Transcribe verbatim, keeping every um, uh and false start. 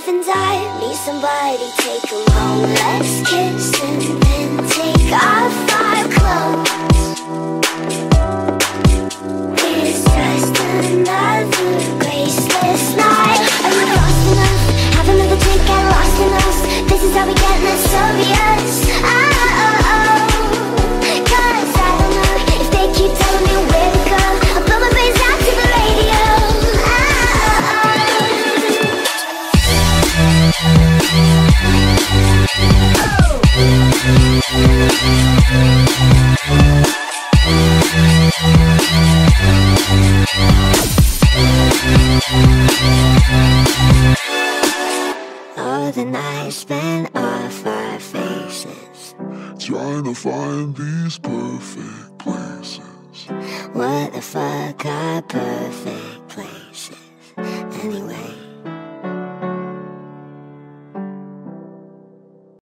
live and die, meet somebody, take 'em home. Let's kiss and then take off our clothes. It's just another graceless night. Are you lost enough? Have another drink, get lost in us. This is how we get mysterious. Oh, oh, oh. Cause I don't know if they keep telling me where to go. I'll blow my brains out to the radio. Oh, oh, the night spent off our faces, trying to find these perfect places. what the fuck are perfect places anyway?